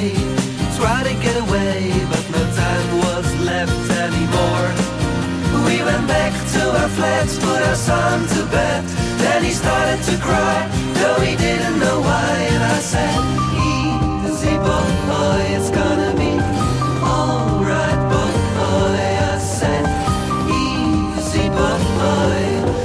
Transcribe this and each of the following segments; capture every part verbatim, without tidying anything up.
day. Try to get away, but no time was left anymore. We went back to our flats, put our son to bed. Then he started to cry, though he didn't know why. And I said, easy boy, it's gonna be alright boy. I said, easy boy,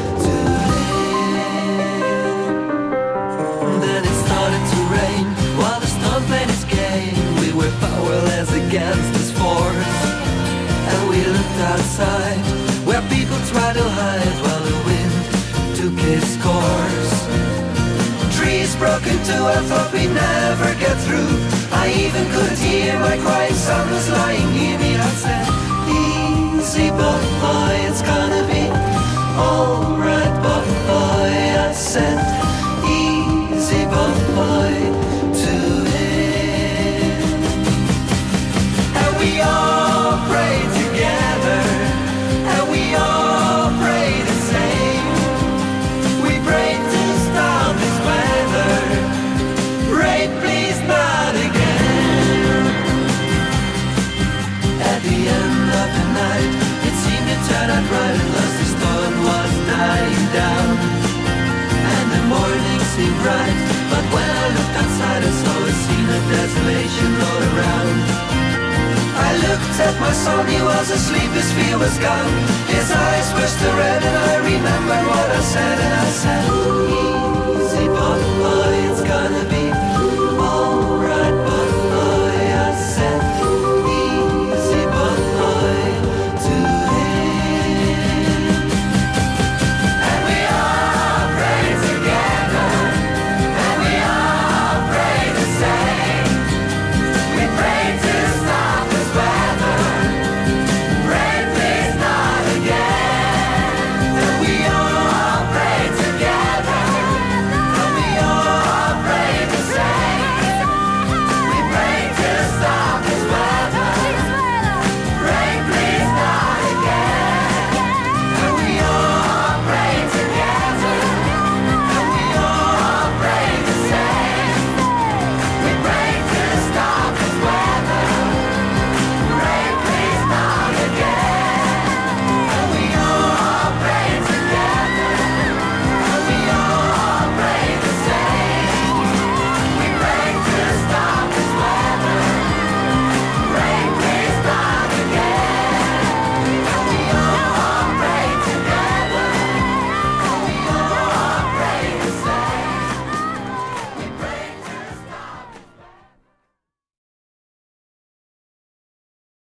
today. Then it started to rain while the storm played its game. We were powerless against this force, and we looked outside where people tried to hide while the wind took its course. Trees broke into, I thought we'd never get through. I even could hear my crying son was lying near me. I said, easy boy, it's gonna be alright boy. I said, easy boy, to him. And we all prayed together, and we all prayed the same. We prayed to stop this weather. Rain, please not again. At the end of the night, it seemed to turn out right, and thus the storm was dying down, and the morning seemed bright. But when I looked outside, I saw a scene of desolation all around. I looked at my son, he was asleep, his fear was gone. His eyes were still red, and I remembered what I said, and I said,